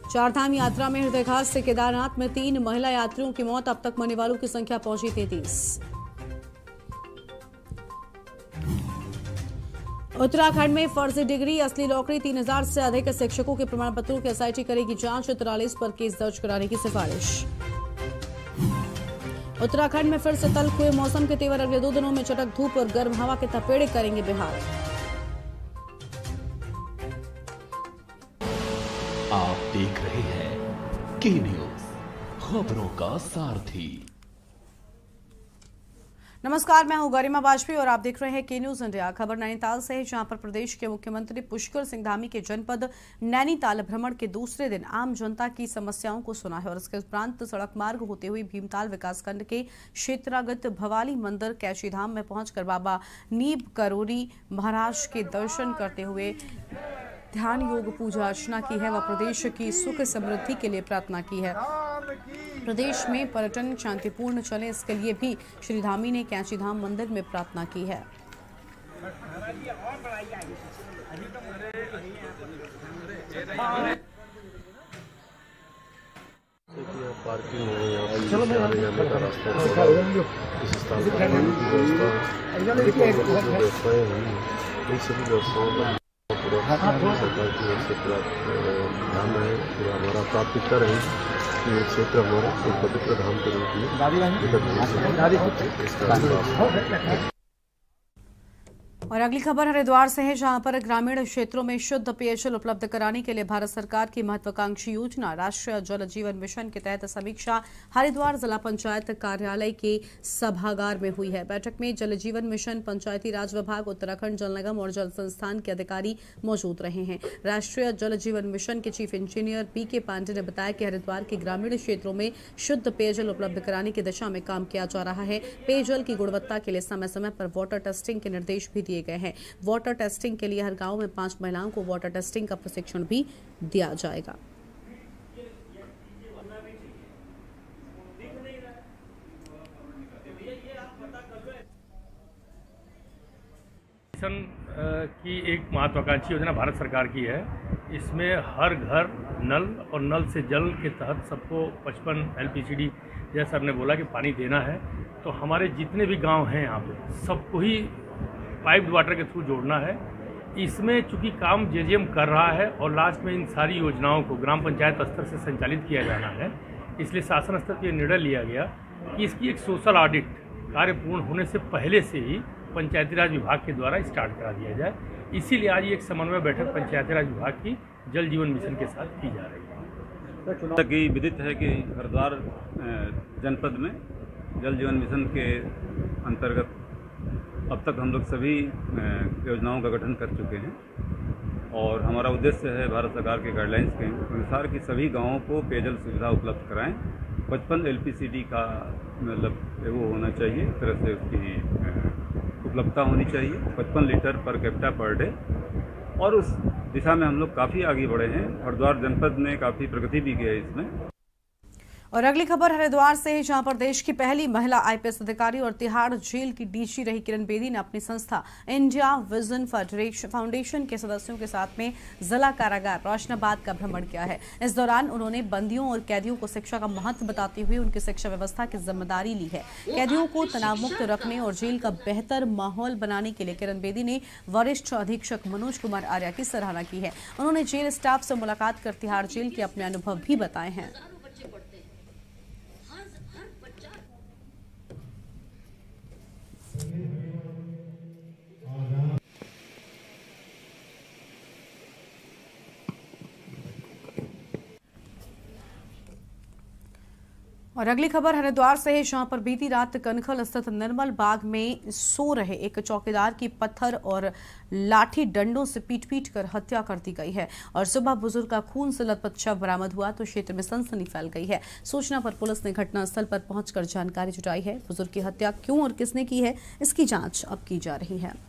चारधाम यात्रा में हृदयघात से केदारनाथ में 3 महिला यात्रियों की मौत। अब तक मरने वालों की संख्या पहुंची 33। उत्तराखंड में फर्जी डिग्री, असली नौकरी, 3000 से अधिक शिक्षकों के प्रमाण पत्रों की एसआईटी करेगी जांच। 43 पर केस दर्ज कराने की सिफारिश। उत्तराखंड में फिर से तल्ख हुए मौसम के तेवर। अगले 2 दिनों में चटक धूप और गर्म हवा के थपेड़े करेंगे बिहार। आप देख रहे हैं के न्यूज, खबरों का सारथी। नमस्कार, मैं हूं गरिमा वाजपेयी और आप देख रहे हैं के न्यूज इंडिया। खबर नैनीताल से है, जहां पर प्रदेश के मुख्यमंत्री पुष्कर सिंह धामी के जनपद नैनीताल भ्रमण के दूसरे दिन आम जनता की समस्याओं को सुना है और इसके उपरांत सड़क मार्ग होते हुए भीमताल विकासखंड के क्षेत्रागत भवाली मंदिर कैचीधाम में पहुंचकर बाबा नीब करोरी महाराज के दर्शन करते हुए ध्यान योग पूजा अर्चना की है व प्रदेश की सुख समृद्धि के लिए प्रार्थना की है। प्रदेश में पर्यटन शांतिपूर्ण चले, इसके लिए भी श्री धामी ने कैचीधाम मंदिर में प्रार्थना की है। पार्किंग हो गई, यहाँ का रास्ता इस स्थान पर व्यवस्थाएं हुई, इन सभी व्यवस्थाओं का सरकार की ओर से पूरा ध्यान रहे, पूरा हमारा प्राथमिकता रही कि ये क्षेत्र हमारा एक पवित्र धाम के रूप में। और अगली खबर हरिद्वार से है, जहां पर ग्रामीण क्षेत्रों में शुद्ध पेयजल उपलब्ध कराने के लिए भारत सरकार की महत्वाकांक्षी योजना राष्ट्रीय जल जीवन मिशन के तहत समीक्षा हरिद्वार जिला पंचायत कार्यालय के सभागार में हुई है। बैठक में जल जीवन मिशन, पंचायती राज विभाग, उत्तराखंड जल निगम और जल संस्थान के अधिकारी मौजूद रहे हैं। राष्ट्रीय जल जीवन मिशन के चीफ इंजीनियर पीके पांडे ने बताया कि हरिद्वार के ग्रामीण क्षेत्रों में शुद्ध पेयजल उपलब्ध कराने की दिशा में काम किया जा रहा है। पेयजल की गुणवत्ता के लिए समय समय पर वाटर टेस्टिंग के निर्देश भी दिए गए हैं। वाटर टेस्टिंग के लिए हर गांव में 5 महिलाओं को वाटर टेस्टिंग का प्रशिक्षण भी दिया जाएगा। मिशन की एक महत्वाकांक्षी योजना भारत सरकार की है। इसमें हर घर नल और नल से जल के तहत सबको 55 LPCD जैसा आपने बोला कि पानी देना है। तो हमारे जितने भी गांव हैं यहाँ पे सबको ही पाइप्ड वाटर के थ्रू जोड़ना है। इसमें चूंकि काम JJM कर रहा है और लास्ट में इन सारी योजनाओं को ग्राम पंचायत स्तर से संचालित किया जाना है, इसलिए शासन स्तर पर निर्णय लिया गया कि इसकी एक सोशल ऑडिट कार्य पूर्ण होने से पहले से ही पंचायती राज विभाग के द्वारा स्टार्ट करा दिया जाए। इसीलिए आज एक समन्वय बैठक पंचायती राज विभाग की जल जीवन मिशन के साथ की जा रही है। की विदित है कि हरिद्वार जनपद में जल जीवन मिशन के अंतर्गत अब तक हम लोग सभी योजनाओं का गठन कर चुके हैं और हमारा उद्देश्य है भारत सरकार के गाइडलाइंस के अनुसार कि सभी गांवों को पेयजल सुविधा उपलब्ध कराएं। 55 LPCD का मतलब वो होना चाहिए, इस तरह से उसकी उपलब्धता होनी चाहिए, 55 litre per capita per day. और उस दिशा में हम लोग काफ़ी आगे बढ़े हैं। हरिद्वार जनपद ने काफ़ी प्रगति भी की है इसमें। और अगली खबर हरिद्वार से है, जहां पर देश की पहली महिला IPS अधिकारी और तिहाड़ जेल की DG रही किरण बेदी ने अपनी संस्था इंडिया विजन फाउंडेशन के सदस्यों के साथ में जिला कारागार रोशनाबाद का भ्रमण किया है। इस दौरान उन्होंने बंदियों और कैदियों को शिक्षा का महत्व बताते हुए उनकी शिक्षा व्यवस्था की जिम्मेदारी ली है। कैदियों को तनाव मुक्त रखने और जेल का बेहतर माहौल बनाने के लिए किरण बेदी ने वरिष्ठ अधीक्षक मनोज कुमार आर्या की सराहना की है। उन्होंने जेल स्टाफ से मुलाकात कर तिहाड़ जेल के अपने अनुभव भी बताए हैं। और अगली खबर हरिद्वार से है, जहां पर बीती रात कनखल स्थित निर्मल बाग में सो रहे एक चौकीदार की पत्थर और लाठी डंडों से पीट कर हत्या कर दी गई है और सुबह बुजुर्ग का खून से लथपथ शव बरामद हुआ तो क्षेत्र में सनसनी फैल गई है। सूचना पर पुलिस ने घटनास्थल पर पहुंचकर जानकारी जुटाई है। बुजुर्ग की हत्या क्यों और किसने की है, इसकी जांच अब की जा रही है।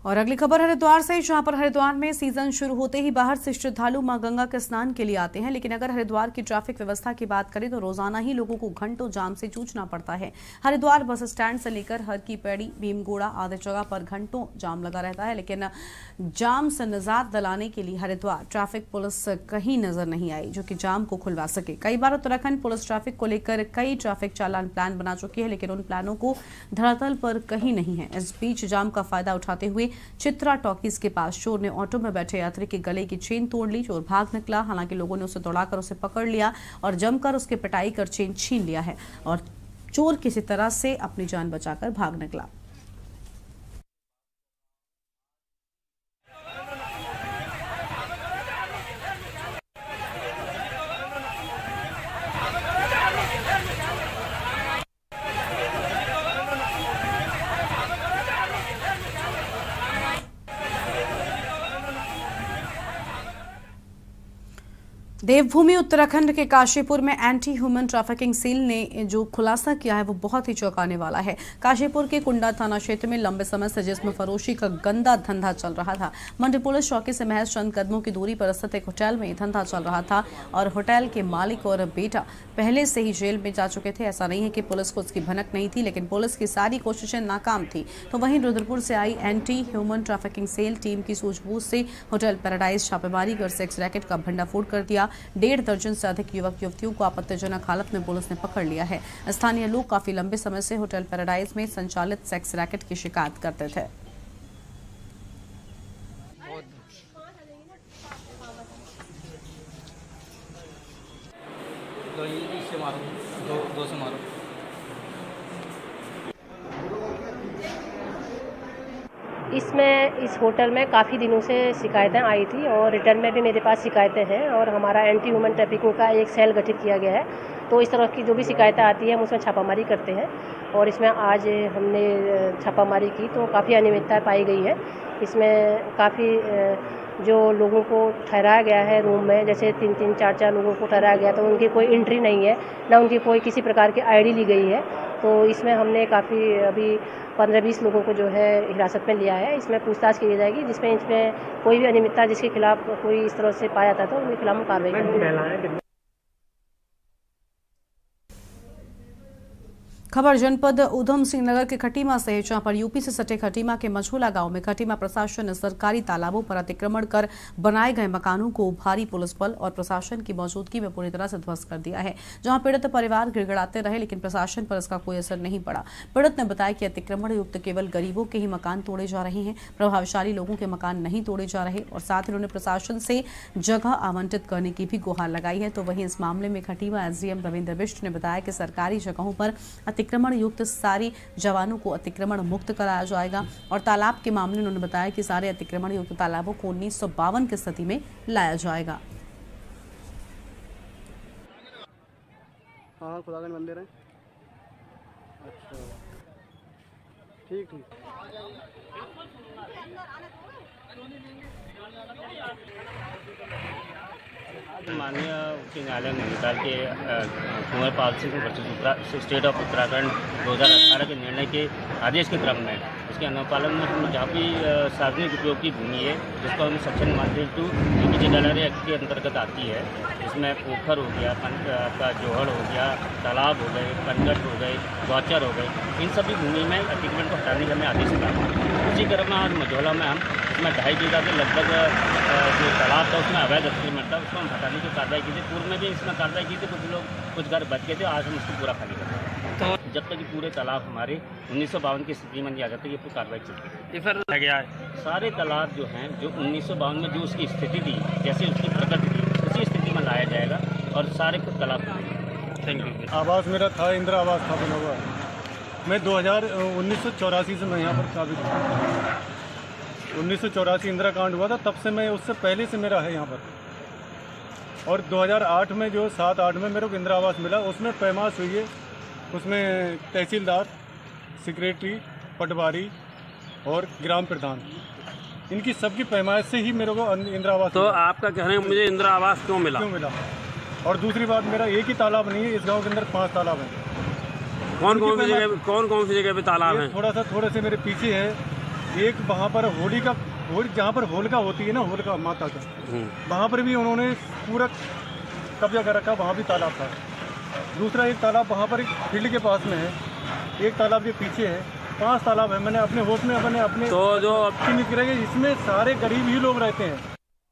और अगली खबर हरिद्वार से, जहां पर हरिद्वार में सीजन शुरू होते ही बाहर से श्रद्धालु मां गंगा के स्नान के लिए आते हैं। लेकिन अगर हरिद्वार की ट्रैफिक व्यवस्था की बात करें तो रोजाना ही लोगों को घंटों जाम से जूझना पड़ता है। हरिद्वार बस स्टैंड से लेकर हर की पैड़ी, भीमगोड़ा आदि जगह पर घंटों जाम लगा रहता है। लेकिन जाम से निजात दिलाने के लिए हरिद्वार ट्रैफिक पुलिस कहीं नजर नहीं आई जो कि जाम को खुलवा सके। कई बार उत्तराखंड पुलिस ट्रैफिक को लेकर कई ट्रैफिक चालान प्लान बना चुकी है, लेकिन उन प्लानों को धरातल पर कहीं नहीं है। इस बीच जाम का फायदा उठाते हुए चित्रा टॉकीज के पास चोर ने ऑटो में बैठे यात्री के गले की चेन तोड़ ली। चोर भाग निकला, हालांकि लोगों ने उसे दौड़ाकर उसे पकड़ लिया और जमकर उसके पिटाई कर चेन छीन लिया है और चोर किसी तरह से अपनी जान बचाकर भाग निकला। देवभूमि उत्तराखंड के काशीपुर में एंटी ह्यूमन ट्रैफिकिंग सेल ने जो खुलासा किया है वो बहुत ही चौंकाने वाला है। काशीपुर के कुंडा थाना क्षेत्र में लंबे समय से जिस्म फरोशी का गंदा धंधा चल रहा था। मंडी पुलिस चौकी से महज चंद कदमों की दूरी पर स्थित एक होटल में धंधा चल रहा था और होटल के मालिक और बेटा पहले से ही जेल में जा चुके थे। ऐसा नहीं है कि पुलिस को उसकी भनक नहीं थी, लेकिन पुलिस की सारी कोशिशें नाकाम थी। तो वहीं रुद्रपुर से आई anti human trafficking cell team की सूझबूझ से होटल पैराडाइज छापेमारी कर सेक्स रैकेट का भंडाफोड़ कर दिया। 1.5 दर्जन से अधिक युवक युवतियों को आपत्तिजनक हालत में पुलिस ने पकड़ लिया है। स्थानीय लोग काफी लंबे समय से होटल पैराडाइज में संचालित सेक्स रैकेट की शिकायत करते थे। दो से मारो। इस होटल में काफ़ी दिनों से शिकायतें आई थी और रिटर्न में भी मेरे पास शिकायतें हैं और हमारा एंटी ह्यूमन ट्रैफिकिंग का एक सेल गठित किया गया है। तो इस तरह की जो भी शिकायतें आती हैं हम उसमें छापामारी करते हैं और इसमें आज हमने छापामारी की तो काफ़ी अनियमितता पाई गई है। इसमें काफ़ी जो लोगों को ठहराया गया है रूम में, जैसे 3-3, 4-4 लोगों को ठहराया गया तो उनकी कोई एंट्री नहीं है, ना उनकी कोई किसी प्रकार की आईडी ली गई है। तो इसमें हमने काफ़ी अभी 15-20 लोगों को जो है हिरासत में लिया है। इसमें पूछताछ की जाएगी, जिसमें कोई भी अनियमितता जिसके खिलाफ कोई इस तरह से पाया जाता है तो उनके खिलाफ हम कार्रवाई करेंगे। खबर जनपद ऊधम सिंह नगर के खटीमा से है, जहां पर यूपी से सटे खटीमा के मझोला गांव में खटीमा प्रशासन ने सरकारी तालाबों पर अतिक्रमण कर बनाए गए मकानों को भारी पुलिस बल और प्रशासन की मौजूदगी में पूरी तरह से ध्वस्त कर दिया है। जहां पीड़ित परिवार गिड़गिड़ाते रहे, लेकिन प्रशासन पर इसका कोई असर नहीं पड़ा। पीड़ित ने बताया कि अतिक्रमण युक्त केवल गरीबों के ही मकान तोड़े जा रहे हैं, प्रभावशाली लोगों के मकान नहीं तोड़े जा रहे और साथ ही उन्होंने प्रशासन से जगह आवंटित करने की भी गुहार लगाई है। तो वहीं इस मामले में खटीमा एसडीएम रविंद्र बिष्ट ने बताया कि सरकारी जगहों पर अतिक्रमण युक्त सारी जवानों को अतिक्रमण मुक्त कराया जाएगा और तालाब के मामले में उन्होंने बताया कि सारे अतिक्रमण युक्त तालाबों को 1952 की स्थिति में लाया जाएगा। हाँ, खुदा का मंदिर है। अच्छा, ठीक। माननीय उच्च न्यायालय नैनीताल के Kunwar Pal Singh versus state of Uttarakhand 2018 के निर्णय के आदेश के क्रम में इसके अनुपालन में हम जहाँ भी सार्वजनिक उपयोग की भूमि है, जिसको हम सेक्शन 132 एक्ट के अंतर्गत आती है, इसमें पोखर हो गया, आपका जोहड़ हो गया, तालाब हो गए, पनघट हो गए, गौचर हो गए, इन सभी भूमि में अतिक्रमण को हटाने का हमें आदेश दिया। उसी क्रम में आज मझौला में हम इसमें 2.5 बीघा के लगभग जो तालाब था उसमें अवैध अतिक्रमण था, उसको हम हटाने की कार्रवाई की थी। पूर्व में भी इसमें कार्रवाई की थी, कुछ घर बच गए थे, आज हम उसको पूरा खाली कर रहे हैं। तो जब तक कि पूरे तालाब हमारे 1952 की स्थिति में नहीं आ जाते, ये पूरी कार्रवाई चलती है। सर गया है सारे तालाब जो हैं, जो 1952 में जो उसकी स्थिति थी, जैसे उसकी प्रगति थी, उसी स्थिति में लाया जाएगा और सारे तालाब थैंक यू। आवास मेरा था, इंदिरा आवास था बना हुआ। मैं 1984 से मैं यहाँ पर काबिज हूँ। 1984 इंदिरा कांड हुआ था, तब से मैं, उससे पहले से मेरा है यहाँ पर। और 2008 में जो 7-8 में मेरे को इंदिरा आवास मिला, उसमें पैमाश हुई है। उसमें तहसीलदार, सेक्रेटरी, पटवारी और ग्राम प्रधान, इनकी सबकी पैमाइश से ही मेरे को इंदिरा आवास। तो आपका कहना है मुझे इंदिरा आवास क्यों मिला? और दूसरी बात, मेरा एक ही तालाब नहीं है, इस गांव के अंदर 5 तालाब हैं। कौन कौन सी जगह पे तालाब हैं? थोड़े से मेरे पीछे है, एक वहाँ पर जहाँ पर होलिका होती है ना, होलिका माता का, वहाँ पर भी उन्होंने पूरा कब्जा कर रखा, वहाँ भी तालाब था। दूसरा एक तालाब वहाँ पर एक फील्ड के पास में है, एक तालाब के पीछे है, 5 तालाब है। मैंने अपने होश में अपने तो जो इसमें सारे गरीब ही लोग रहते हैं।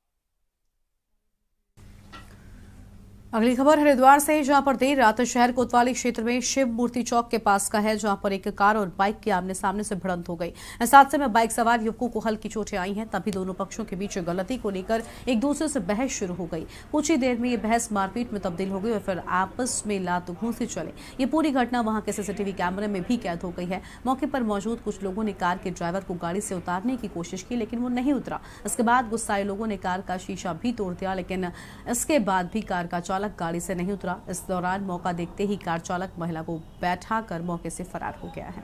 अगली खबर हरिद्वार से, जहां पर देर रात शहर कोतवाली क्षेत्र में शिव मूर्ति चौक के पास का है, जहां पर एक कार और बाइक की आमने सामने से भिड़ंत हो गई। इस हादसे में बाइक सवार युवकों को हल्की चोटें आई हैं। तभी दोनों पक्षों के बीच गलती को लेकर एक दूसरे से बहस शुरू हो गई। कुछ ही देर में ये बहस मारपीट में तब्दील हो गई और फिर आपस में लात घूंसी चले। ये पूरी घटना वहां के सीसीटीवी कैमरे में भी कैद हो गई है। मौके पर मौजूद कुछ लोगों ने कार के ड्राइवर को गाड़ी से उतारने की कोशिश की, लेकिन वो नहीं उतरा। इसके बाद गुस्साए लोगों ने कार का शीशा भी तोड़ दिया, लेकिन इसके बाद भी कार का चालक गाड़ी से नहीं उतरा। इस दौरान मौका देखते ही कार चालक महिला को बैठा कर मौके से फरार हो गया है।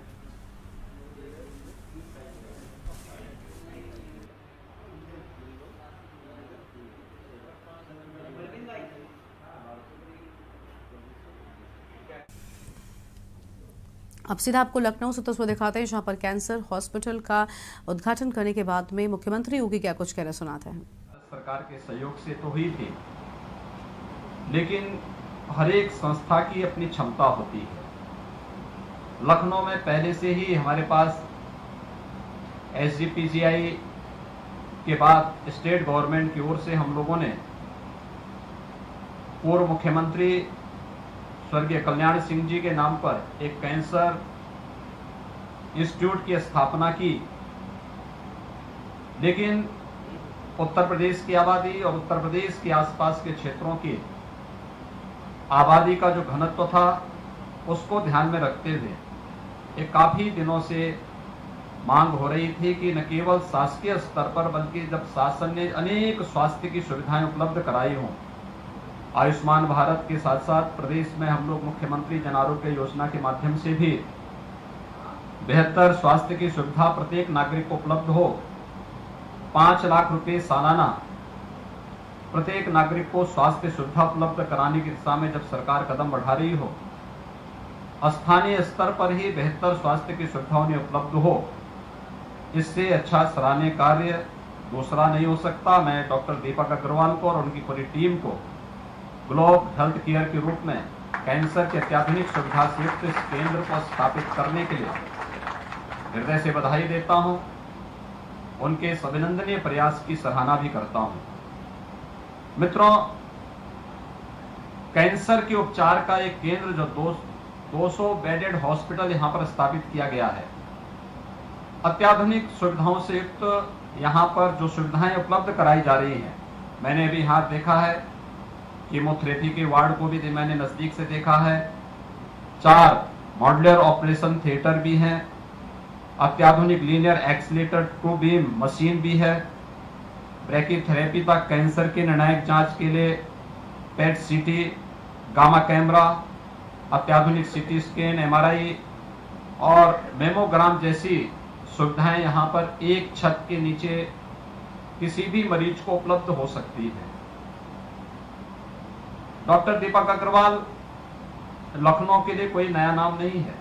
अब सीधा आपको लखनऊ से तस्वीर दिखाते हैं, जहां पर कैंसर हॉस्पिटल का उद्घाटन करने के बाद में मुख्यमंत्री योगी क्या कुछ कह रहे सुनाते हैं। सरकार के सहयोग से तो हुई थी, लेकिन हर एक संस्था की अपनी क्षमता होती है। लखनऊ में पहले से ही हमारे पास SGPCI के बाद स्टेट गवर्नमेंट की ओर से हम लोगों ने पूर्व मुख्यमंत्री स्वर्गीय कल्याण सिंह जी के नाम पर एक कैंसर इंस्टीट्यूट की स्थापना की। लेकिन उत्तर प्रदेश की आबादी और उत्तर प्रदेश के आसपास के क्षेत्रों की आबादी का जो घनत्व था, उसको ध्यान में रखते हुए एक काफी दिनों से मांग हो रही थी कि न केवल शासकीय स्तर पर बल्कि जब शासन ने अनेक स्वास्थ्य की सुविधाएं उपलब्ध कराई हों, आयुष्मान भारत के साथ साथ प्रदेश में हम लोग मुख्यमंत्री जन आरोग्य योजना के माध्यम से भी बेहतर स्वास्थ्य की सुविधा प्रत्येक नागरिक को उपलब्ध हो, 5 लाख रुपए सालाना प्रत्येक नागरिक को स्वास्थ्य सुविधा उपलब्ध कराने की दिशा में जब सरकार कदम बढ़ा रही हो, स्थानीय स्तर पर ही बेहतर स्वास्थ्य की सुविधा उन्हें उपलब्ध हो, इससे अच्छा सराहनीय कार्य दूसरा नहीं हो सकता। मैं डॉक्टर दीपक अग्रवाल को और उनकी पूरी टीम को ग्लोब हेल्थ केयर के रूप में कैंसर के अत्याधुनिक सुविधा से युक्त इस केंद्र को स्थापित करने के लिए हृदय से बधाई देता हूं। उनके इस अभिनंदनीय प्रयास की सराहना भी करता हूं। मित्रों, कैंसर के उपचार का एक केंद्र जो 200 बेडेड हॉस्पिटल यहां पर स्थापित किया गया है, अत्याधुनिक सुविधाओं से युक्त यहां पर जो सुविधाएं उपलब्ध कराई जा रही हैं, मैंने भी यहां देखा है, कीमोथेरेपी के वार्ड को भी मैंने नजदीक से देखा है, 4 मॉड्यूलर ऑपरेशन थिएटर भी हैं, अत्याधुनिक linear accelerator true beam machine भी है, ब्रैकीथेरेपी तक कैंसर के निर्णायक जांच के लिए पेट सीटी, गामा कैमरा, अत्याधुनिक सीटी स्कैन, MRI और मेमोग्राम जैसी सुविधाएं यहां पर एक छत के नीचे किसी भी मरीज को उपलब्ध हो सकती है। डॉक्टर दीपक अग्रवाल लखनऊ के लिए कोई नया नाम नहीं है।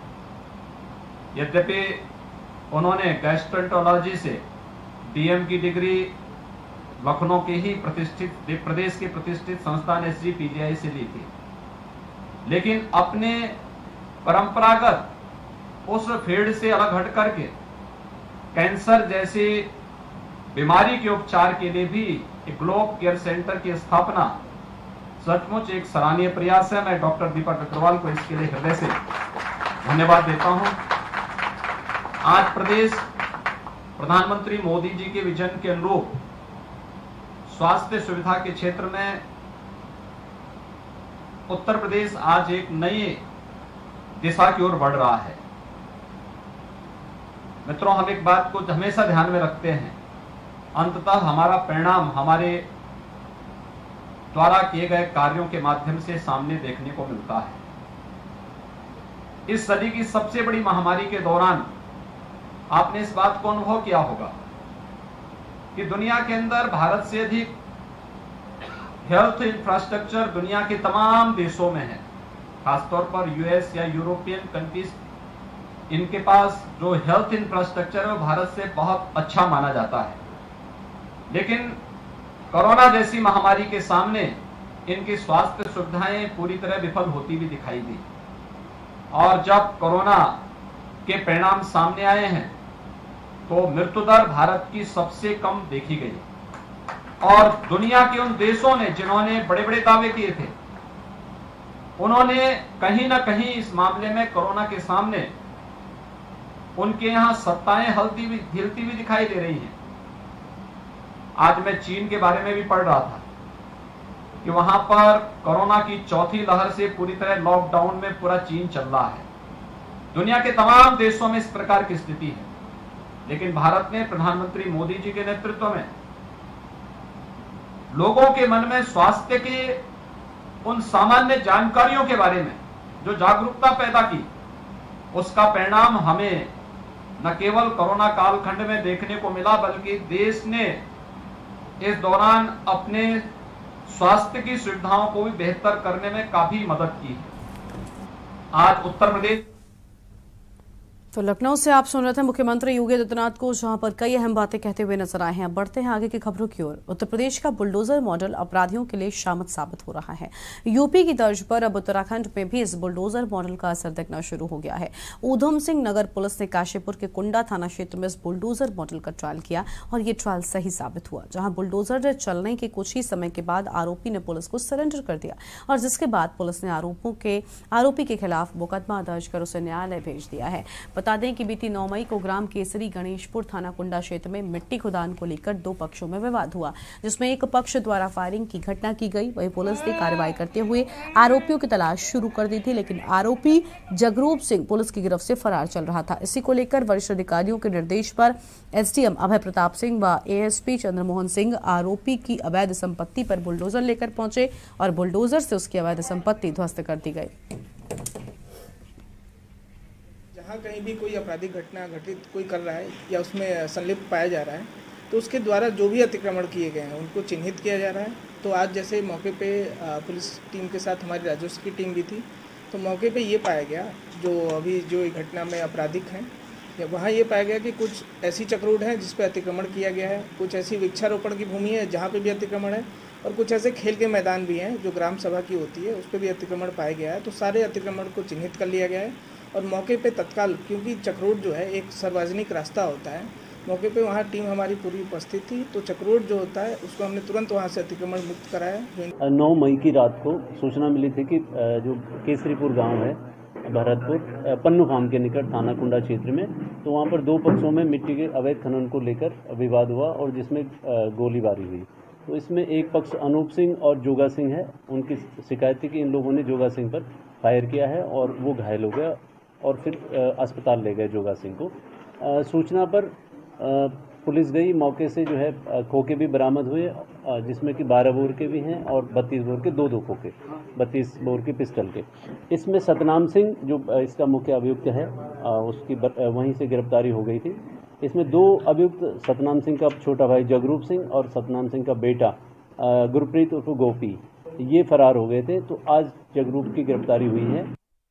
यद्यपि उन्होंने गैस्ट्रोएंटरोलॉजी से DM की डिग्री लखनऊ के ही प्रतिष्ठित प्रदेश के प्रतिष्ठित संस्थान SGPCI से ली थी, लेकिन अपने परंपरागत उस फील्ड से अलग हट करके कैंसर जैसी बीमारी के उपचार के लिए भी एक ग्लोब केयर सेंटर की स्थापना सचमुच एक सराहनीय प्रयास है। मैं डॉक्टर दीपक अग्रवाल को इसके लिए हृदय से धन्यवाद देता हूं। आज प्रदेश प्रधानमंत्री मोदी जी के विजन के अनुरूप स्वास्थ्य सुविधा के क्षेत्र में उत्तर प्रदेश आज एक नई दिशा की ओर बढ़ रहा है। मित्रों, हम एक बात को हमेशा ध्यान में रखते हैं, अंततः हमारा परिणाम हमारे द्वारा किए गए कार्यों के माध्यम से सामने देखने को मिलता है। इस सदी की सबसे बड़ी महामारी के दौरान आपने इस बात को अनुभव किया होगा कि दुनिया के अंदर भारत से अधिक हेल्थ इंफ्रास्ट्रक्चर दुनिया के तमाम देशों में है। खासतौर पर US या यूरोपियन कंट्रीज इनके पास जो हेल्थ इंफ्रास्ट्रक्चर है वो भारत से बहुत अच्छा माना जाता है, लेकिन कोरोना जैसी महामारी के सामने इनकी स्वास्थ्य सुविधाएं पूरी तरह विफल होती भी दिखाई दी। और जब कोरोना के परिणाम सामने आए हैं तो मृत्यु दर भारत की सबसे कम देखी गई। और दुनिया के उन देशों ने जिन्होंने बड़े बड़े दावे किए थे, उन्होंने कहीं ना कहीं इस मामले में कोरोना के सामने उनके यहां सत्ताएं हिलती भी दिखाई दे रही हैं। आज मैं चीन के बारे में भी पढ़ रहा था कि वहां पर कोरोना की चौथी लहर से पूरी तरह लॉकडाउन में पूरा चीन चल रहा है। दुनिया के तमाम देशों में इस प्रकार की स्थिति है, लेकिन भारत ने प्रधानमंत्री मोदी जी के नेतृत्व में लोगों के मन में स्वास्थ्य के उन सामान्य जानकारियों के बारे में जो जागरूकता पैदा की, उसका परिणाम हमें न केवल कोरोना कालखंड में देखने को मिला, बल्कि देश ने इस दौरान अपने स्वास्थ्य की सुविधाओं को भी बेहतर करने में काफी मदद की। आज उत्तर प्रदेश। तो लखनऊ से आप सुन रहे थे मुख्यमंत्री योगी आदित्यनाथ को, जहां पर कई अहम बातें कहते हुए नजर आए हैं। अब बढ़ते हैं आगे की खबरों की ओर। उत्तर प्रदेश का बुलडोजर मॉडल अपराधियों के लिए शामत साबित हो रहा है। यूपी की तर्ज पर अब उत्तराखंड में भी इस बुलडोजर मॉडल का असर दिखना शुरू हो गया है। ऊधम सिंह नगर पुलिस ने काशीपुर के कुंडा थाना क्षेत्र में इस बुलडोजर मॉडल का ट्रायल किया और ये ट्रायल सही साबित हुआ, जहां बुलडोजर चलने के कुछ ही समय के बाद आरोपी ने पुलिस को सरेंडर कर दिया और जिसके बाद पुलिस ने आरोपी के खिलाफ मुकदमा दर्ज कर उसे न्यायालय भेज दिया है। बता दें कि बीती 9 मई को ग्राम केसरी गणेशपुर थाना कुंडा क्षेत्र में मिट्टी खुदान को लेकर 2 पक्षों में विवाद हुआ, जिसमें एक पक्ष द्वारा फायरिंग की घटना की गई। वहीं पुलिस ने कार्रवाई करते हुए आरोपियों की तलाश शुरू कर दी थी, लेकिन आरोपी जगरूप सिंह पुलिस की गिरफ्त से फरार चल रहा था। इसी को लेकर वरिष्ठ अधिकारियों के निर्देश पर एसडीएम अभय प्रताप सिंह व एएसपी चंद्रमोहन सिंह आरोपी की अवैध संपत्ति पर बुलडोजर लेकर पहुंचे और बुलडोजर से उसकी अवैध संपत्ति ध्वस्त कर दी गई। जहाँ कहीं भी कोई आपराधिक घटना घटित कोई कर रहा है या उसमें संलिप्त पाया जा रहा है, तो उसके द्वारा जो भी अतिक्रमण किए गए हैं उनको चिन्हित किया जा रहा है। तो आज जैसे मौके पे पुलिस टीम के साथ हमारी राजस्व की टीम भी थी, तो मौके पे ये पाया गया, जो अभी जो घटना में आपराधिक हैं, वहाँ ये पाया गया कि कुछ ऐसी चक्रोड हैं जिस पे अतिक्रमण किया गया है, कुछ ऐसी वृक्षारोपण की भूमि है जहाँ पे भी अतिक्रमण है, और कुछ ऐसे खेल के मैदान भी हैं जो ग्राम सभा की होती है, उस पर भी अतिक्रमण पाया गया है। तो सारे अतिक्रमण को चिन्हित कर लिया गया है और मौके पे तत्काल, क्योंकि चक्रोड जो है एक सार्वजनिक रास्ता होता है, मौके पे वहाँ टीम हमारी पूरी उपस्थित थी। तो चक्रोड जो होता है उसको हमने तुरंत वहाँ से अतिक्रमण मुक्त कराया। 9 मई की रात को सूचना मिली थी कि जो केसरीपुर गांव है भरतपुर पन्नू फार्म के निकट थाना कुंडा क्षेत्र में, तो वहाँ पर 2 पक्षों में मिट्टी के अवैध खनन को लेकर विवाद हुआ और जिसमें गोलीबारी हुई। तो इसमें एक पक्ष अनूप सिंह और जोगा सिंह है, उनकी शिकायत थी कि इन लोगों ने जोगा सिंह पर फायर किया है और वो घायल हो गया और फिर अस्पताल ले गए जोगा सिंह को। सूचना पर पुलिस गई, मौके से जो है खोखे भी बरामद हुए, जिसमें कि 12 बोर के भी हैं और 32 बोर के 2 खोखे, 32 बोर के पिस्टल के। इसमें सतनाम सिंह जो इसका मुख्य अभियुक्त है, उसकी वहीं से गिरफ्तारी हो गई थी। इसमें 2 अभियुक्त सतनाम सिंह का छोटा भाई जगरूप सिंह और सतनाम सिंह का बेटा गुरप्रीत उर्फ गोपी, ये फरार हो गए थे। तो आज जगरूप की गिरफ्तारी हुई है।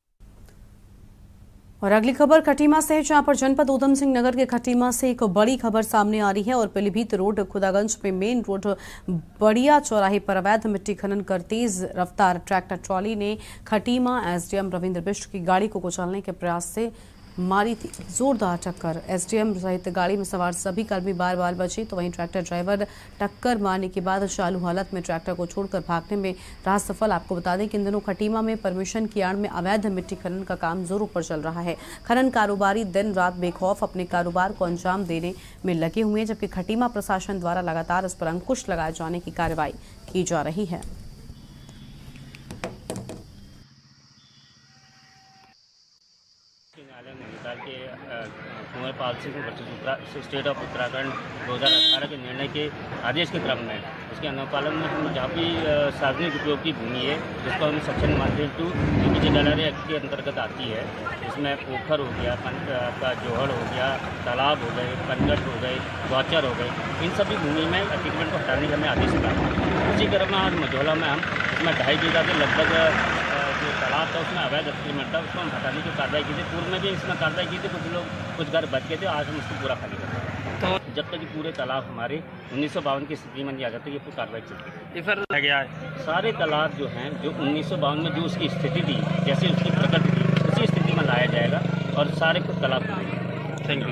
और अगली खबर खटीमा से है, जहां पर जनपद ऊधम सिंह नगर के खटीमा से एक बड़ी खबर सामने आ रही है। और पीलीभीत रोड खुदागंज में मेन रोड बढ़िया चौराहे पर अवैध मिट्टी खनन कर तेज रफ्तार ट्रैक्टर ट्रॉली ने खटीमा एसडीएम रविंद्र बिष्ट की गाड़ी को कुचलने के प्रयास से मारी थी जोरदार टक्कर। एसडीएम सहित गाड़ी में सवार सभी कर्मी बार बार बचे, तो वहीं ट्रैक्टर ड्राइवर टक्कर मारने के बाद चालू हालत में ट्रैक्टर को छोड़कर भागने में रहा सफल। आपको बता दें कि इन दिनों खटीमा में परमिशन की आड़ में अवैध मिट्टी खनन का काम जोरों पर चल रहा है। खनन कारोबारी दिन रात बेखौफ अपने कारोबार को अंजाम देने में लगे हुए हैं, जबकि खटीमा प्रशासन द्वारा लगातार इस पर अंकुश लगाए जाने की कार्रवाई की जा रही है। Kunwar Pal Singh versus state of Uttarakhand 2018 के निर्णय के आदेश के क्रम में उसके अनुपालन में हम जहाँ भी सार्वजनिक उपयोग की भूमि है, जिसको हम सेक्शन 132 यूपीजेडआरए एक्ट के अंतर्गत आती है, इसमें पोखर हो गया, आपका जोहड़ हो गया, तालाब हो गए, पनगट हो गए, गौचर हो गए, इन सभी भूमि में अतिक्रमण को हटाने का हमें आदेश मिला। उसी क्रम में आज मझौला में हम इसमें 2.5 बीघा के लगभग जो तालाब तालाब था उसमें अवैध अतिक्रमण था, उसको हम हटाने की कार्रवाई की थी। पूर्व में भी इसमें कार्रवाई की थी, कुछ घर बच गए थे, आज हम उसको पूरा खाली कर रहे हैं। तो जब तक ये पूरे तालाब हमारे 1952 की स्थिति में नहीं आ जाते, ये पूरी कार्रवाई चलती है। ये फिर गया है सारे तालाब जो हैं, जो 1952 में जो उसकी स्थिति थी, जैसे उसकी प्रकृति थी, उसी स्थिति में लाया जाएगा और सारे तालाब खुलेंगे। Thank you.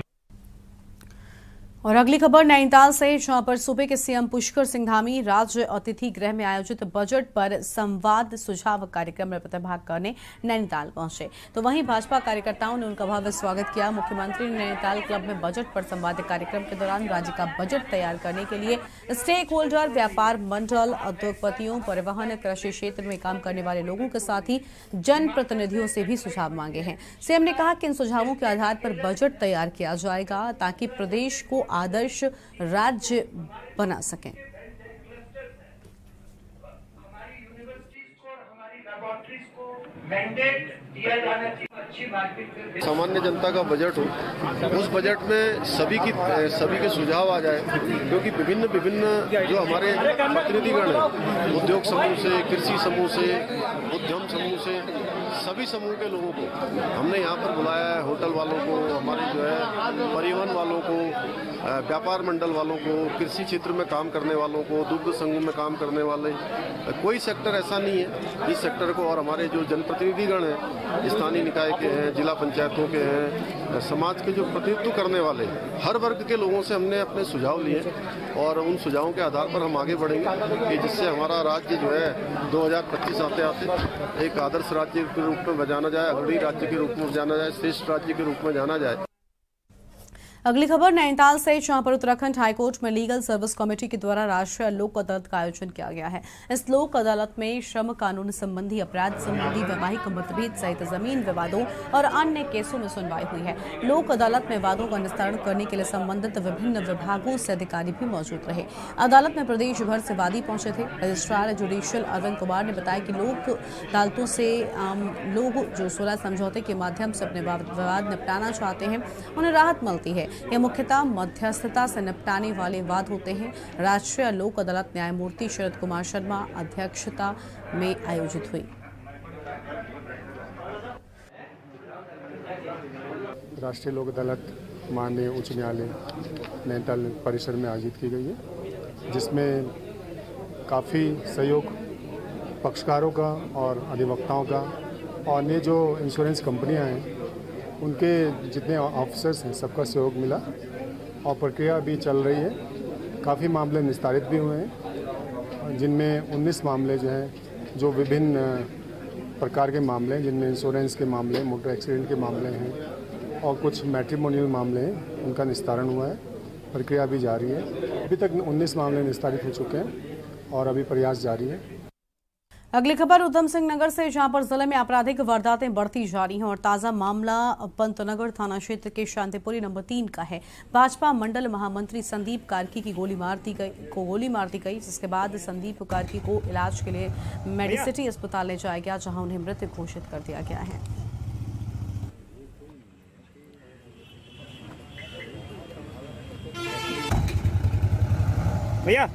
और अगली खबर नैनीताल से, जहां पर सूबे के सीएम पुष्कर सिंह धामी राज्य अतिथि गृह में आयोजित बजट पर संवाद सुझाव कार्यक्रम में प्रतिभाग करने नैनीताल पहुंचे, तो वहीं भाजपा कार्यकर्ताओं ने उनका भव्य स्वागत किया। मुख्यमंत्री ने नैनीताल क्लब में बजट पर संवाद कार्यक्रम के दौरान राज्य का बजट तैयार करने के लिए स्टेक होल्डर, व्यापार मंडल, उद्योगपतियों, परिवहन, कृषि क्षेत्र में काम करने वाले लोगों के साथ ही जनप्रतिनिधियों से भी सुझाव मांगे हैं। सीएम ने कहा कि इन सुझावों के आधार पर बजट तैयार किया जाएगा ताकि प्रदेश को आदर्श राज्य बना सकें। सामान्य जनता का बजट हो, उस बजट में सभी के सुझाव आ जाए, क्योंकि विभिन्न जो हमारे प्रतिनिधिगण हैं, उद्योग समूह से, कृषि समूह से, उद्यम समूह से, सभी समूह के लोगों को हमने यहाँ पर बुलाया है। होटल वालों को, हमारे जो है परिवहन वालों को, व्यापार मंडल वालों को, कृषि क्षेत्र में काम करने वालों को, दुग्ध संघ में काम करने वाले, कोई सेक्टर ऐसा नहीं है इस सेक्टर को। और हमारे जो जनप्रतिनिधिगण हैं, स्थानीय निकाय के हैं, जिला पंचायतों के हैं, समाज के जो प्रतिनिधित्व करने वाले हर वर्ग के लोगों से हमने अपने सुझाव लिए और उन सुझावों के आधार पर हम आगे बढ़ेंगे कि जिससे हमारा राज्य जो है 2025 आते एक आदर्श राज्य के रूप में जाना जाए, अग्रणी राज्य के रूप में जाना जाए, श्रेष्ठ राज्य के रूप में जाना जाए। अगली खबर नैनीताल से, जहां पर उत्तराखंड हाईकोर्ट में लीगल सर्विस कमेटी के द्वारा राष्ट्रीय लोक अदालत का आयोजन किया गया है। इस लोक अदालत में श्रम कानून संबंधी, अपराध संबंधी, वैवाहिक मतभेद सहित जमीन विवादों और अन्य केसों में सुनवाई हुई है। लोक अदालत में वादों का निस्तारण करने के लिए संबंधित विभिन्न विभागों से अधिकारी भी मौजूद रहे। अदालत में प्रदेश भर से वादी पहुंचे थे। रजिस्ट्रार जुडिशियल अरविंद कुमार ने बताया कि लोक अदालतों से आम लोग जो 16 समझौते के माध्यम से अपने विवाद निपटाना चाहते हैं, उन्हें राहत मिलती है। ये मुख्यतः मध्यस्थता से निपटाने वाले वाद होते हैं। राष्ट्रीय लोक अदालत न्यायमूर्ति शरद कुमार शर्मा अध्यक्षता में आयोजित हुई। राष्ट्रीय लोक अदालत माननीय उच्च न्यायालय नैनीताल परिसर में आयोजित की गई है, जिसमें काफ़ी सहयोग पक्षकारों का और अधिवक्ताओं का और ये जो इंश्योरेंस कंपनियां हैं उनके जितने ऑफिसर्स हैं सबका सहयोग मिला और प्रक्रिया अभी चल रही है। काफ़ी मामले निस्तारित भी हुए हैं, जिनमें 19 मामले जो हैं, जो विभिन्न प्रकार के मामले हैं, जिनमें इंश्योरेंस के मामले, मोटर एक्सीडेंट के मामले हैं और कुछ मैट्रिमोनियल मामले हैं, उनका निस्तारण हुआ है। प्रक्रिया अभी जारी है। अभी तक 19 मामले निस्तारित हो चुके हैं और अभी प्रयास जारी है। अगली खबर उधम सिंह नगर से, जहां पर जिले में आपराधिक वारदातें बढ़ती जा रही हैं और ताजा मामला पंतनगर थाना क्षेत्र के शांतिपुरी नंबर 3 का है। भाजपा मंडल महामंत्री संदीप कार्की की गोली मार दी गई, जिसके बाद संदीप कार्की को इलाज के लिए मेडिसिटी अस्पताल ले जाया गया, जहां उन्हें मृत घोषित कर दिया गया है। भैया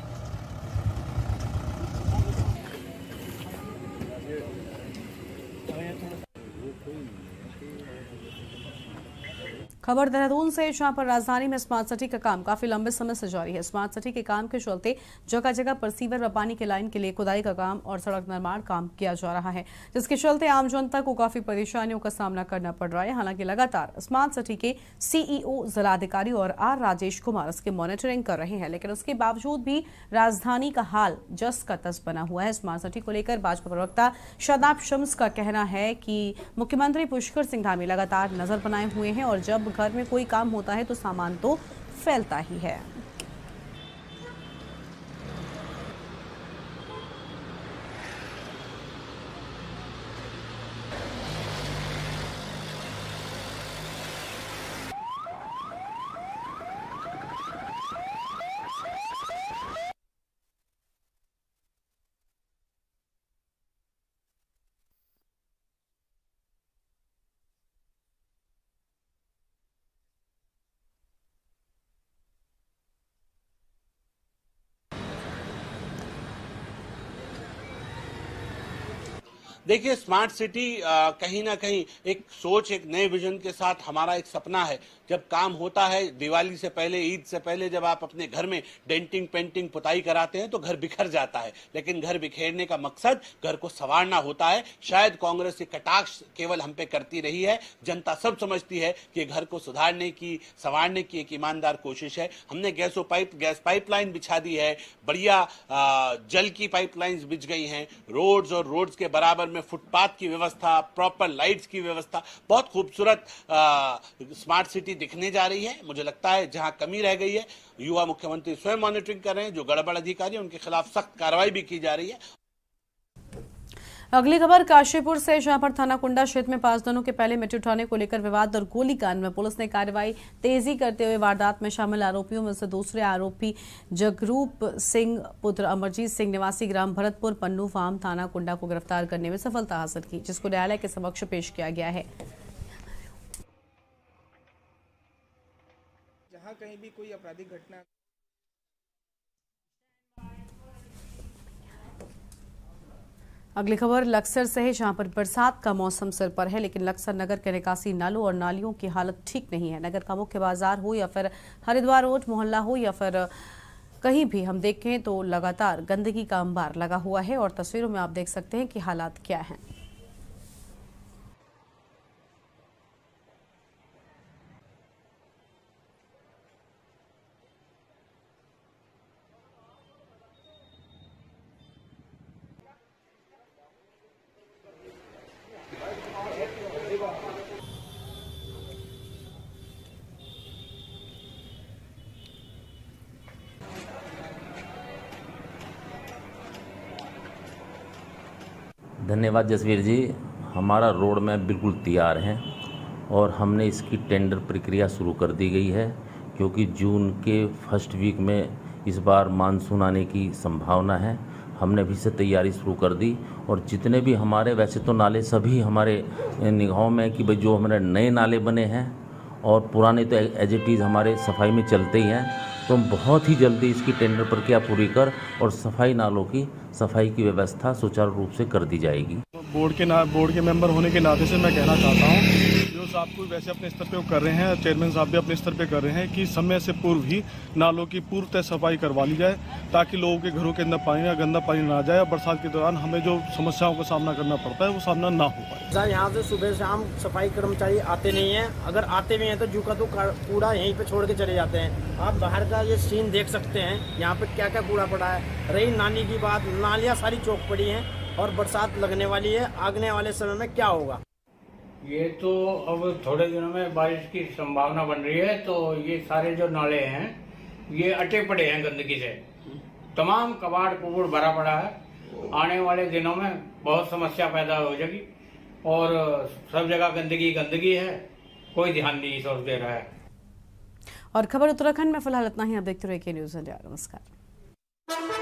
खबर देहरादून से, जहां पर राजधानी में स्मार्ट सिटी का काम काफी लंबे समय से जारी है। स्मार्ट सिटी के काम के चलते जगह जगह पर सीवर व पानी के लाइन के लिए खुदाई का काम और सड़क निर्माण काम किया जा रहा है, जिसके चलते आम जनता को काफी परेशानियों का सामना करना पड़ रहा है। हालांकि लगातार स्मार्ट सिटी के सीईओ, जिलाधिकारी और आर राजेश कुमार इसकी मॉनिटरिंग कर रहे हैं, लेकिन उसके बावजूद भी राजधानी का हाल जस का तस बना हुआ है। स्मार्ट सिटी को लेकर भाजपा प्रवक्ता शादाब शम्स का कहना है कि मुख्यमंत्री पुष्कर सिंह धामी लगातार नजर बनाए हुए हैं और जब घर में कोई काम होता है तो सामान तो फैलता ही है। देखिए, स्मार्ट सिटी कहीं ना कहीं एक सोच, एक नए विजन के साथ हमारा एक सपना है। जब काम होता है दिवाली से पहले, ईद से पहले, जब आप अपने घर में डेंटिंग, पेंटिंग, पुताई कराते हैं तो घर बिखर जाता है, लेकिन घर बिखेरने का मकसद घर को संवारना होता है। शायद कांग्रेस ये कटाक्ष केवल हम पे करती रही है, जनता सब समझती है कि घर को सुधारने की, संवारने की एक ईमानदार कोशिश है। हमने गैस पाइपलाइन बिछा दी है, बढ़िया जल की पाइपलाइंस बिछ गई हैं, रोड्स और रोड्स के बराबर में फुटपाथ की व्यवस्था, प्रॉपर लाइट्स की व्यवस्था, बहुत खूबसूरत स्मार्ट सिटी दिखने जा रही है। मुझे लगता है जहां कमी रह गई है, युवा मुख्यमंत्री स्वयं मॉनिटरिंग कर रहे हैं, जो गड़बड़ अधिकारी उनके खिलाफ सख्त कार्रवाई भी की जा रही है। अगली खबर काशीपुर से, जहां पर थाना कुंडा क्षेत्र में 5 दिनों के पहले मिट्टी उठाने को लेकर विवाद और गोलीकांड में पुलिस ने कार्रवाई तेजी करते हुए वारदात में शामिल आरोपियों में से दूसरे आरोपी जगरूप सिंह पुत्र अमरजीत सिंह निवासी ग्राम भरतपुर पन्नू फार्म थाना कुंडा को गिरफ्तार करने में सफलता हासिल की, जिसको न्यायालय के समक्ष पेश किया गया है। जहां कहीं भी कोई आपराधिक घटना अगली खबर लक्सर से है, जहां पर बरसात का मौसम सिर पर है, लेकिन लक्सर नगर के निकासी नालों और नालियों की हालत ठीक नहीं है। नगर का मुख्य बाजार हो या फिर हरिद्वार रोड मोहल्ला हो या फिर कहीं भी हम देखें तो लगातार गंदगी का अंबार लगा हुआ है और तस्वीरों में आप देख सकते हैं कि हालात क्या हैं। धन्यवाद जसवीर जी। हमारा रोड मैप बिल्कुल तैयार है और हमने इसकी टेंडर प्रक्रिया शुरू कर दी गई है, क्योंकि जून के फर्स्ट वीक में इस बार मानसून आने की संभावना है। हमने भी से तैयारी शुरू कर दी और जितने भी हमारे, वैसे तो नाले सभी हमारे निगाहों में कि भाई जो हमारे नए नाले बने हैं और पुराने तो एज इट इज़ हमारे सफाई में चलते ही हैं, तो हम बहुत ही जल्दी इसकी टेंडर प्रक्रिया पूरी कर और सफाई नालों की सफाई की व्यवस्था सुचारू रूप से कर दी जाएगी। बोर्ड के मेंबर होने के नाते से मैं कहना चाहता हूँ, जो साहब को वैसे अपने स्तर पे कर रहे हैं, चेयरमैन साहब भी अपने स्तर पे कर रहे हैं कि समय से पूर्व ही नालों की पूर्णतः सफाई करवा ली जाए, ताकि लोगों के घरों के अंदर पानी या गंदा पानी ना जाए। बरसात के दौरान हमें जो समस्याओं का सामना करना पड़ता है वो सामना ना हो पाए। यहाँ से सुबह शाम सफाई कर्मचारी आते नहीं है, अगर आते भी हैं तो जू का तो कूड़ा यहीं पे छोड़ के चले जाते हैं। आप बाहर का ये सीन देख सकते हैं, यहाँ पे क्या क्या कूड़ा पड़ा है। रही नाली की बात, नालियाँ सारी चौक पड़ी हैं और बरसात लगने वाली है, आगने वाले समय में क्या होगा। ये तो अब थोड़े दिनों में बारिश की संभावना बन रही है, तो ये सारे जो नाले हैं ये अटे पड़े हैं गंदगी से, तमाम कबाड़ कुबड़ भरा पड़ा है। आने वाले दिनों में बहुत समस्या पैदा हो जाएगी और सब जगह गंदगी है, कोई ध्यान नहीं इस ओर दे रहा है। और खबर उत्तराखंड में फिलहाल इतना ही। आप देखते रहिए के न्यूज़ इंडिया। नमस्कार।